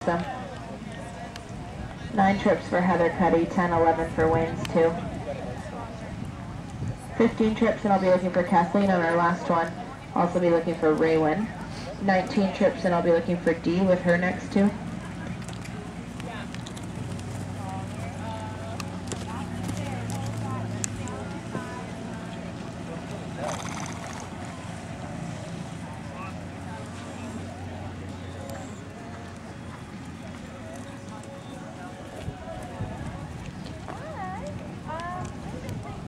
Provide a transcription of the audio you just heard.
Awesome. 9 trips for Heather Cuddy, 10, 11 for Wayne's 2. 15 trips, and I'll be looking for Kathleen on our last one. Also be looking for Raywin. 19 trips, and I'll be looking for Dee with her next 2.